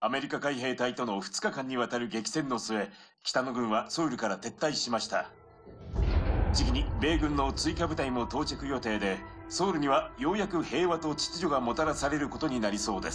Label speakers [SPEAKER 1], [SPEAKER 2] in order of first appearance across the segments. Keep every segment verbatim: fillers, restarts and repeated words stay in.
[SPEAKER 1] アメリカ海兵隊とのふつかかんにわたる激戦の末、北の軍はソウルから撤退しました。次に米軍の追加部隊も到着予定で、ソウルにはようやく平和と秩序がもたらされることになりそうです。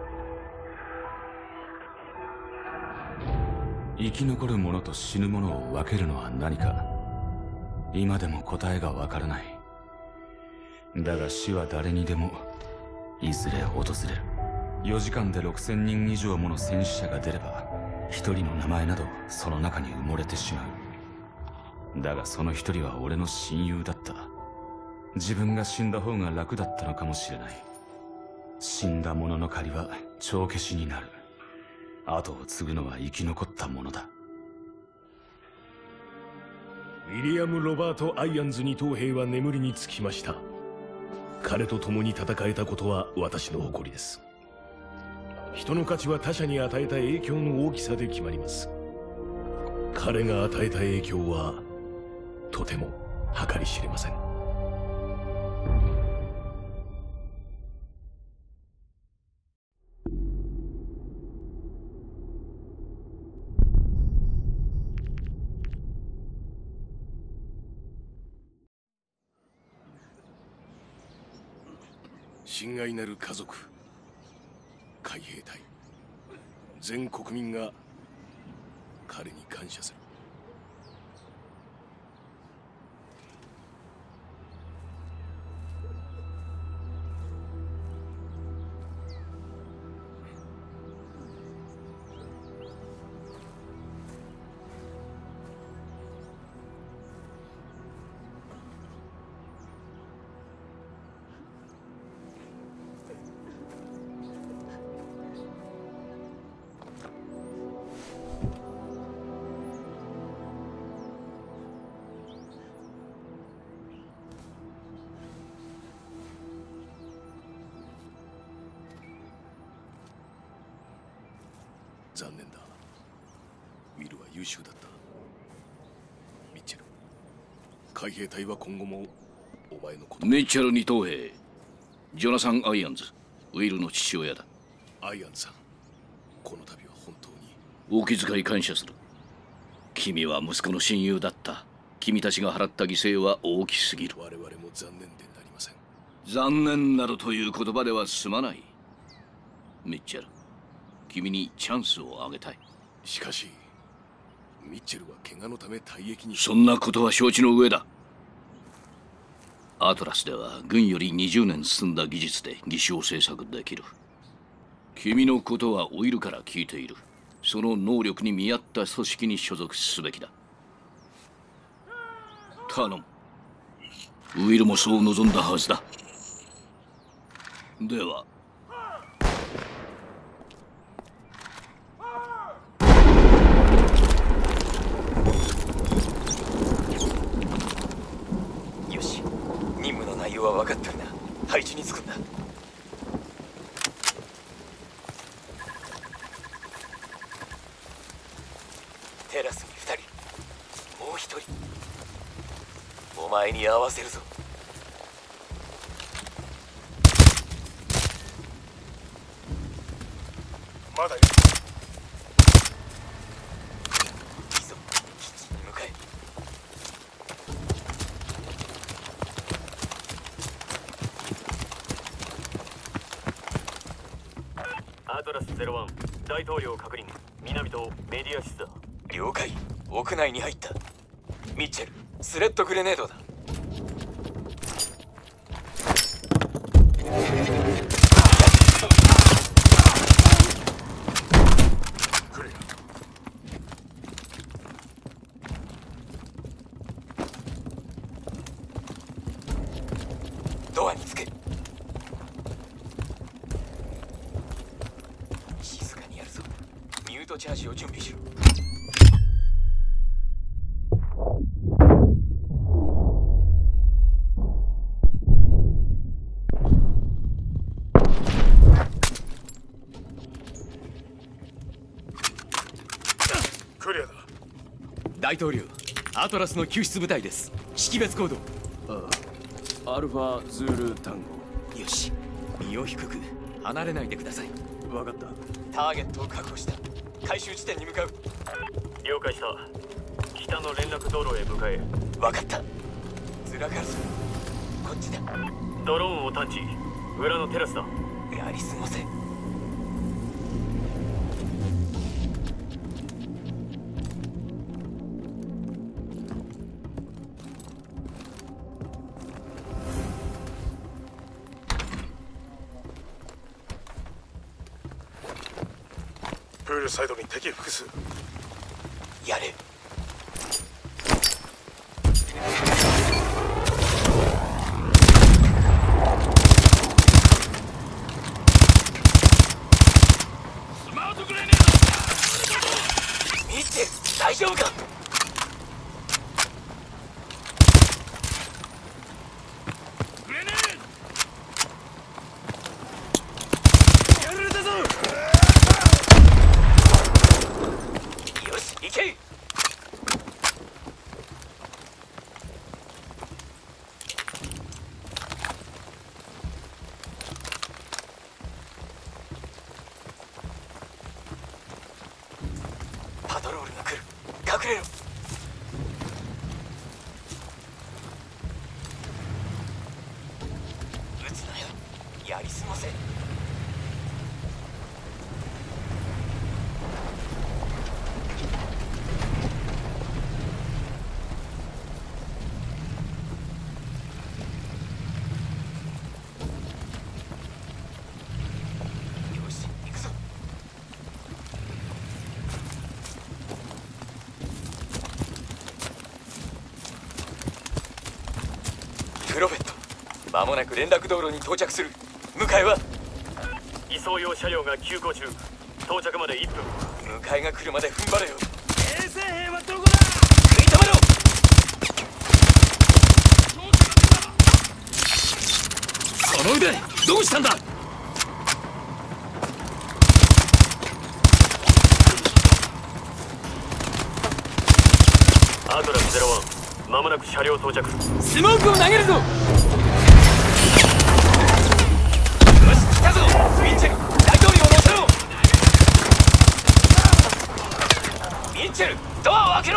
[SPEAKER 2] 生き残る者と死ぬ者を分けるのは何か、今でも答えがわからない。だが死は誰にでもいずれ訪れる。よじかんでろくせんにん以上もの戦死者が出れば、一人の名前などその中に埋もれてしまう。だがその一人は俺の親友だった。自分が死んだ方が楽だったのかもしれない。死んだ者の借りは帳消しになる。後を継ぐのは生き残った者だ。
[SPEAKER 3] ウィリアム・ロバート・アイアンズ二等兵は眠りにつきました。彼と共に戦えたことは私の誇りです。人の価値は他者に与えた影響の大きさで決まります。彼が与えた影響はとても計り知れません。親愛なる家族、海兵隊、全国民が彼に感謝する。残念だ。ウィルは優秀だった。ミッチェル、海兵隊は今後もお前のこと。
[SPEAKER 4] ミッチェル二等兵、ジョナサン・アイアンズ、ウィルの父親だ。
[SPEAKER 3] アイアンさん、この度は本当に
[SPEAKER 4] お気遣い感謝する。君は息子の親友だった。君たちが払った犠牲は大きすぎる。
[SPEAKER 3] 我々も残念でなりません。
[SPEAKER 4] 残念などという言葉では済まない。ミッチェル、君にチャンスをあげたい。
[SPEAKER 3] しかしミッチェルは怪我のため退役に。
[SPEAKER 4] そんなことは承知の上だ。アトラスでは軍よりにじゅうねん進んだ技術で義手を製作できる。君のことはオイルから聞いている。その能力に見合った組織に所属すべきだ。頼む。ウィルもそう望んだはずだ。では
[SPEAKER 5] よし、任務の内容は分かってるな。配置につくんだ。テラスにふたり、もうひとりお前に合わせるぞ。まだよ。いいぞ、キッチンに向かえ。
[SPEAKER 6] アトラスゼロワン、大統領確認。南とメディア室だ。
[SPEAKER 5] 了解。屋内に入った。ミッチェル、スレッドグレネードだ。ドアにつけ。静かにやるぞ。ミュートチャージを準備しろ。
[SPEAKER 3] クリアだ。
[SPEAKER 7] 大統領、アトラスの救出部隊です。識別コード。
[SPEAKER 6] アルファズール単語。
[SPEAKER 7] よし、身を低く離れないでください。
[SPEAKER 6] 分かった。
[SPEAKER 5] ターゲットを確保した。回収地点に向かう。
[SPEAKER 6] 了解した。北の連絡道路へ向かえ。
[SPEAKER 5] 分かった。ズラガルス、こっちだ。
[SPEAKER 6] ドローンを探知。裏のテラスだ。
[SPEAKER 5] やり過ごせ。
[SPEAKER 3] プールサイドに敵複数。
[SPEAKER 5] やれ。
[SPEAKER 4] スマートグレネー
[SPEAKER 5] ド。見て、大丈夫か。
[SPEAKER 4] グレネード。やられたぞ。
[SPEAKER 5] よし、行け。パトロールが来る。隠れろ。撃つなよ。やり過ごせ。よし、行くぞ。プロフェット、間もなく連絡道路に到着する。迎えは？
[SPEAKER 6] 移送用車両が急行中。到着までいっぷん。
[SPEAKER 5] 迎えが来るまで踏ん張れよ。
[SPEAKER 7] 衛星兵はどこだ。
[SPEAKER 5] 食い止めろ。
[SPEAKER 7] その腕どうしたんだ。
[SPEAKER 6] アトラスゼロワン、間もなく車両到着。
[SPEAKER 7] スモークを投げるぞ。よ
[SPEAKER 5] し、来たぞ。ミッチェル、大統領を乗せろ。ミッチェル、ドアを開けろ。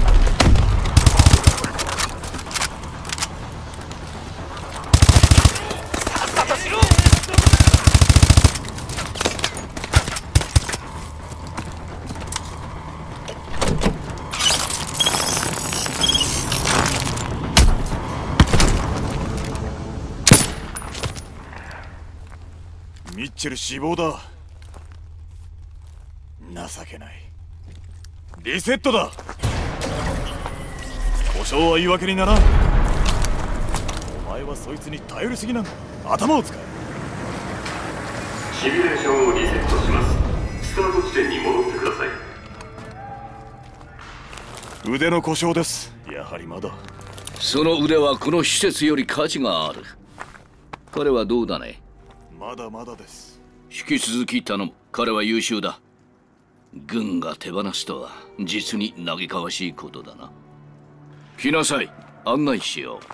[SPEAKER 5] さっさとしろ。
[SPEAKER 3] ミッチェル死亡だ。情けない。リセットだ。故障は言い訳にならん。お前はそいつに頼りすぎなんだ。頭を使え。
[SPEAKER 8] シミュレーションをリセットします。スタート地点に戻ってください。
[SPEAKER 3] 腕の故障です。やはりまだ。
[SPEAKER 4] その腕はこの施設より価値がある。彼はどうだね。
[SPEAKER 3] まだまだです。
[SPEAKER 4] 引き続き頼む。彼は優秀だ。軍が手放すとは実に嘆かわしいことだな。来なさい。案内しよう。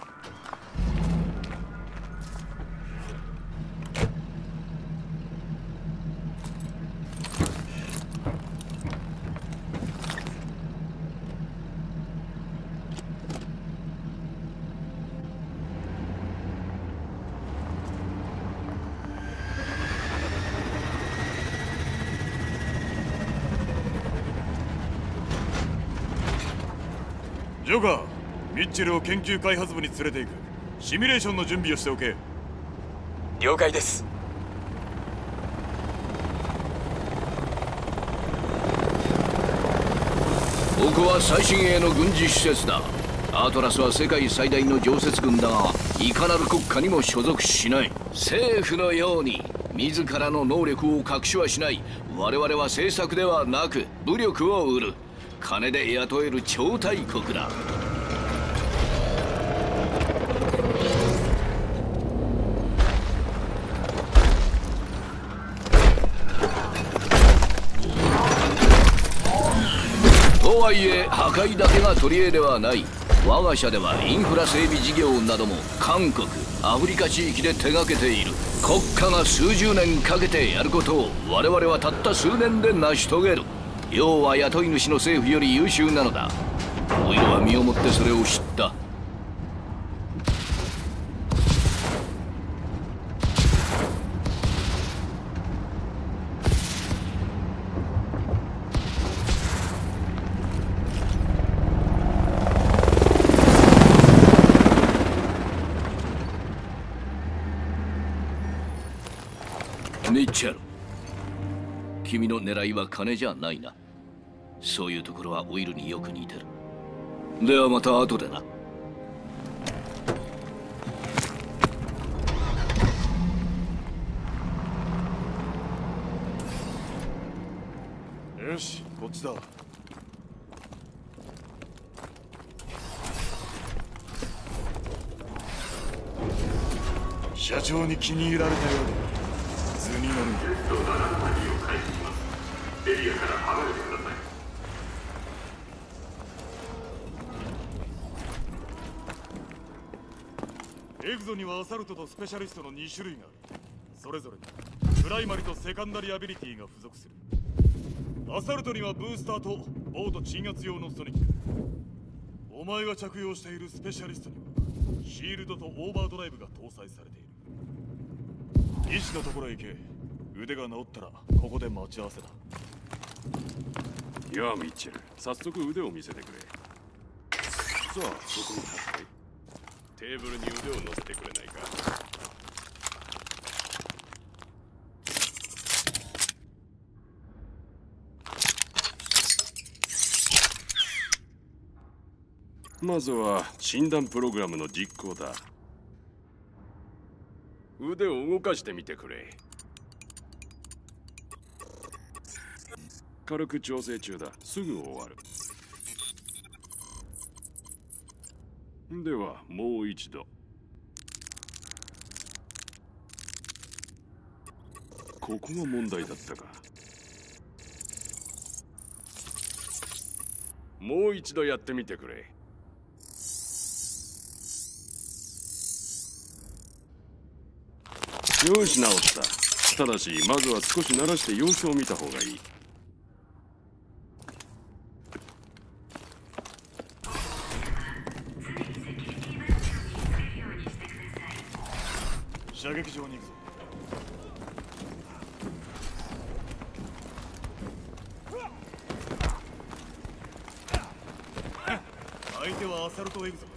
[SPEAKER 3] ジョガー、ミッチェルを研究開発部に連れて行く。シミュレーションの準備をしておけ。
[SPEAKER 5] 了解です。
[SPEAKER 4] ここは最新鋭の軍事施設だ。アートラスは世界最大の常設軍だが、いかなる国家にも所属しない。政府のように自らの能力を隠しはしない。我々は政策ではなく武力を売る。金で雇える超大国だ。とはいえ破壊だけが取り柄ではない。我が社ではインフラ整備事業なども韓国、アフリカ地域で手掛けている。 国家が数十年かけてやることを我々はたった数年で成し遂げる。要は雇い主の政府より優秀なのだ。オイルは身をもってそれを知った。ミッチェル、君の狙いは金じゃないな。そういうところはオイルによく似てる。ではまた後でな。
[SPEAKER 9] よし、こっちだ。社長に気に入られたようだ。図に乗るんだ。テストななの鍵を返してきます。エリアから離れてください。エグゾにはアサルトとスペシャリストのに種類がある。それぞれにプライマリとセカンダリアビリティが付属する。アサルトにはブースターとボート鎮圧用のソニック。お前が着用しているスペシャリストにはシールドとオーバードライブが搭載されている。医師のところへ行け。腕が治ったらここで待ち合わせだ。
[SPEAKER 10] やあミッチェル、早速腕を見せてくれ。さあそこに立ってテーブルに腕を乗せてくれないか。まずは診断プログラムの実行だ。腕を動かしてみてくれ。軽く調整中だ。すぐ終わる。ではもう一度。ここが問題だったか。もう一度やってみてくれ。よし、直った。ただしまずは少し慣らして様子を見た方がいい。
[SPEAKER 9] 射撃場に行くぞ。相手はアサルトエグゾ。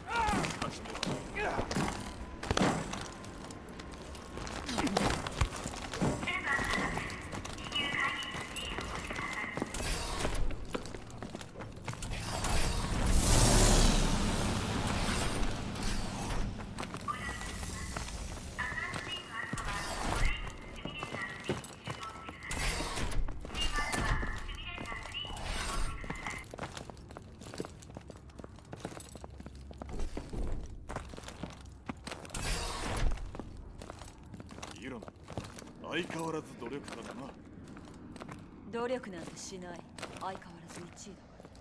[SPEAKER 9] 相変わらず努力家だな。
[SPEAKER 11] 努力なんてしない。相変わらずいちい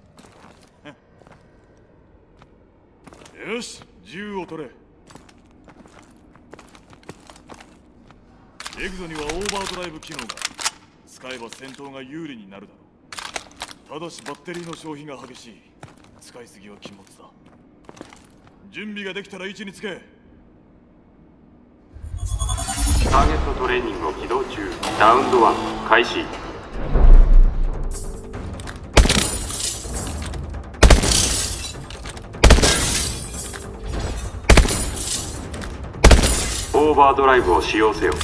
[SPEAKER 11] だから。よし、銃を取れ。エグゾにはオーバードライブ機能が。使えば戦闘が有利になるだろう。ただしバッテリーの消費が激しい。使いすぎは禁物だ。準備ができたら位置につけ。
[SPEAKER 8] ターゲットトレーニングを起動中。ラウンドワン開始。オーバードライブを使用せよ。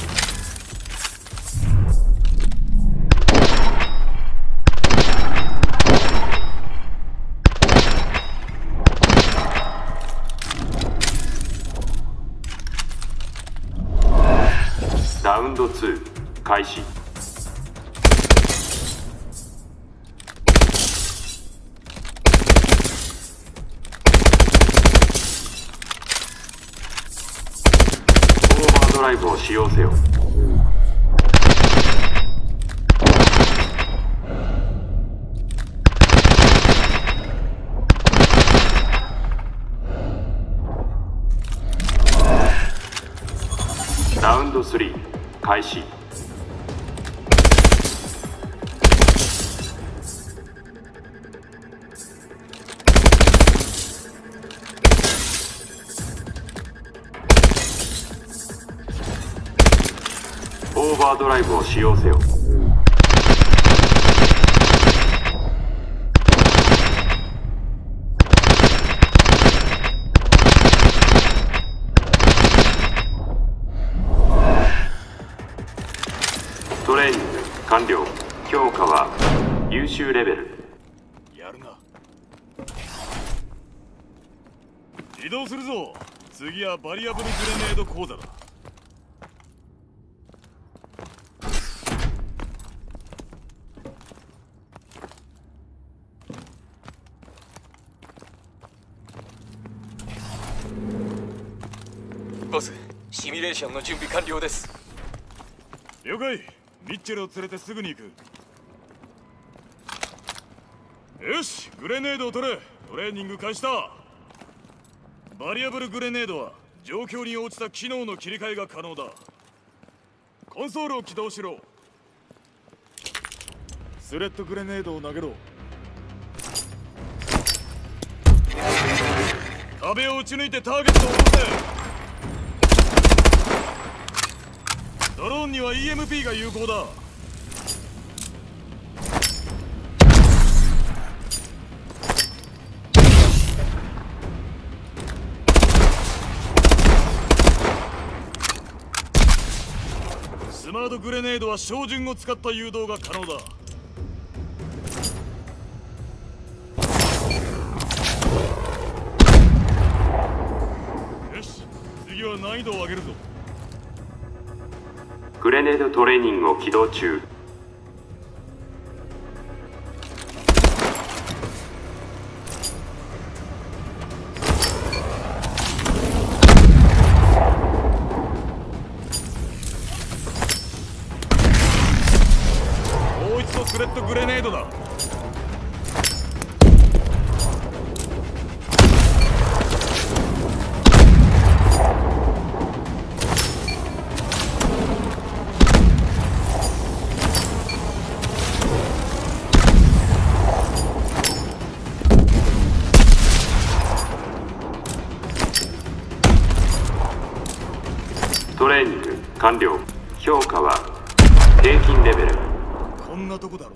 [SPEAKER 8] ラウンドツー開始。オーバードライブを使用せよ。ラウンドスリー開始。オーバードライブを使用せよ。トレーニング完了。評価は優秀レベル。
[SPEAKER 9] やるな。移動するぞ。次はバリアブルグレネード講座だ。
[SPEAKER 5] ボス、シミュレーションの準備完了です。
[SPEAKER 9] 了解。ミッチェルを連れてすぐに行く。よし、グレネードを取れ。トレーニング開始だ。バリアブルグレネードは状況に応じた機能の切り替えが可能だ。コンソールを起動しろ。スレッドグレネードを投げろ。壁を撃ち抜いてターゲットを落とせ。ドローンには イーエムピー が有効だ。スマートグレネードは照準を使った誘導が可能だ。よし、次は難易度を上げるぞ。
[SPEAKER 8] グレネードトレーニングを起動中。
[SPEAKER 9] もう一度スレッドグレネードだ。
[SPEAKER 8] トレーニング完了。評価は平均レベル。
[SPEAKER 9] こんなとこだろ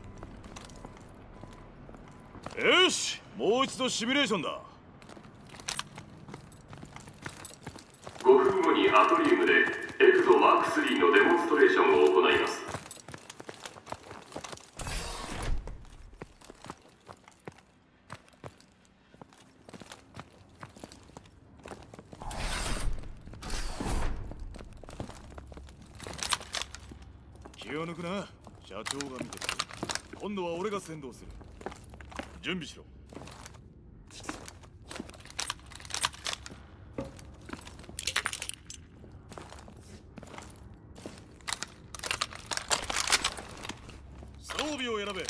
[SPEAKER 9] うな。よし、もう一度シミュレーションだ。
[SPEAKER 8] ごふんごにアトリウムでエクゾマークスリーのデモンストレーションを行います。
[SPEAKER 9] 気を抜くな。社長が見てる。今度は俺が先導する。準備しろ。装備を選べ。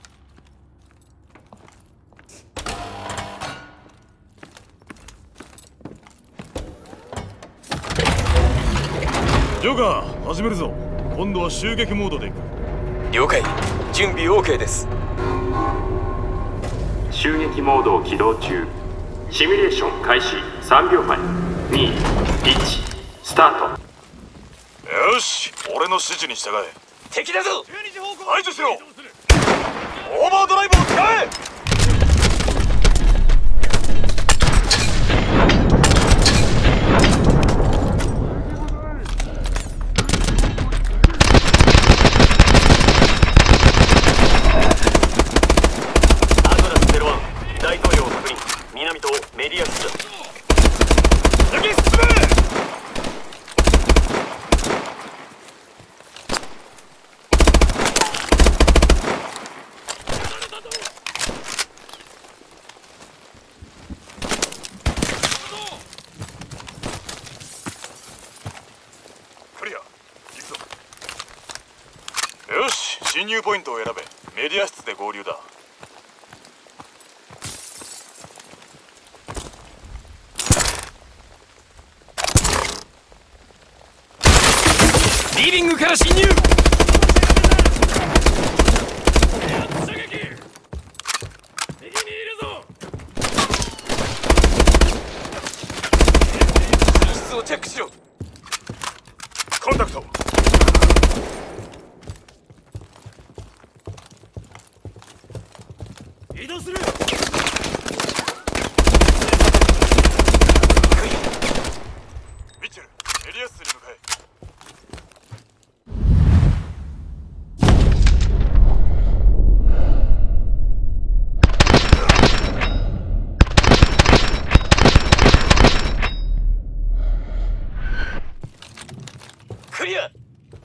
[SPEAKER 9] ジョーカー、始めるぞ。今度は襲撃モードでいく。
[SPEAKER 5] 了解。準備 オーケー です。
[SPEAKER 8] 襲撃モードを起動中。シミュレーション開始。さんびょうまえ。に、いち、スタート。
[SPEAKER 9] よし、俺の指示に従え。
[SPEAKER 5] 敵だぞ。
[SPEAKER 9] 排除しろ。オーバードライブを使え。
[SPEAKER 6] メディアスだ。
[SPEAKER 9] 先進め。クリア。行くぞ。よし、侵入ポイントを選べ。メディア室で合流だ。
[SPEAKER 7] リビングから侵入。
[SPEAKER 9] 射撃。右にいるぞ。
[SPEAKER 5] 輸出をチェックしろ。
[SPEAKER 9] コンタクト。移動する。ミッチェル、エリアスに向かえ。
[SPEAKER 5] クリア。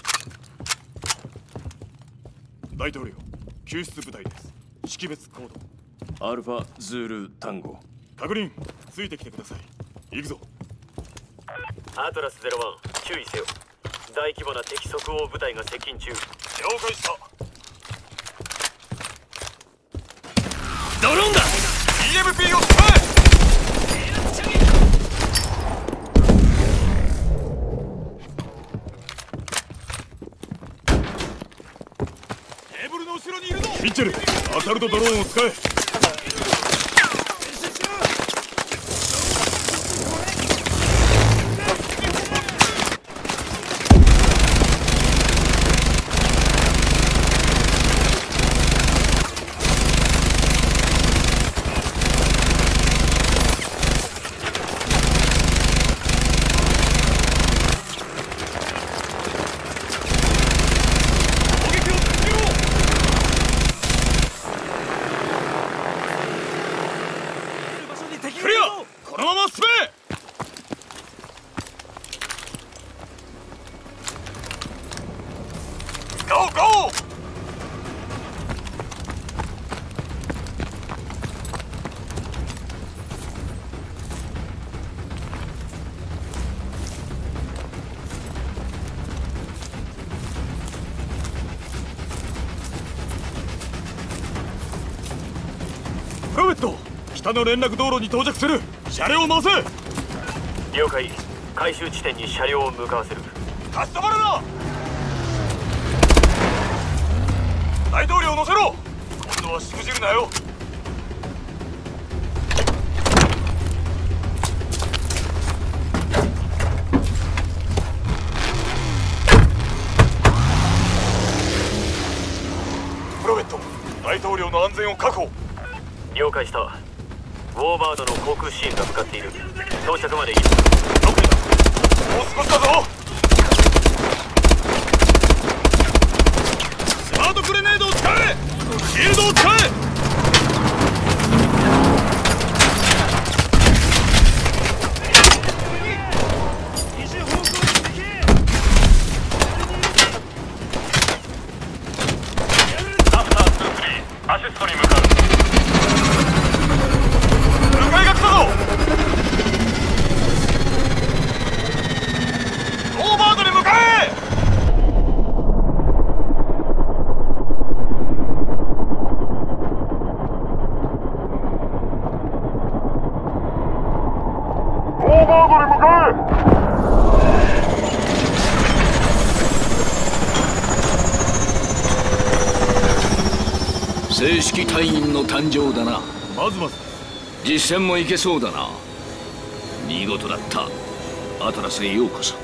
[SPEAKER 9] 大統領、救出部隊です。識別コード。
[SPEAKER 10] アルファズールタンゴ。
[SPEAKER 9] 確認。ついてきてください。行くぞ。
[SPEAKER 6] アトラスゼロワン、注意せよ。大規模な敵即応部隊が接近中。
[SPEAKER 9] 了解した。
[SPEAKER 7] ドローンだ。
[SPEAKER 9] イーエムピー を使え。テーブルの後ろにいるぞ。ミッチェル、アサルトドローンを使え。このまま進め。ゴーゴー。プロベット、北の連絡道路に到着する。車両を回せ。
[SPEAKER 6] 了解。回収地点に車両を向かわせる。
[SPEAKER 9] 立ち止まるな。大統領を乗せろ。今度はしくじるなよ。プロベット、大統領の安全を確保。
[SPEAKER 6] 了解した。ウォーバードの航空支援が向かっている。到着までいい。
[SPEAKER 9] ロックだ。もう少しだぞ。スマートグレネードを使え。シールドを使え。
[SPEAKER 10] アフターツースリー、アシストに向かう。オーバードに向かえ。オーバードに向かえ。
[SPEAKER 4] 正式隊員の誕生だな。
[SPEAKER 9] まずまず。
[SPEAKER 4] 実戦もいけそうだな。見事だった。アトラスへようこそ。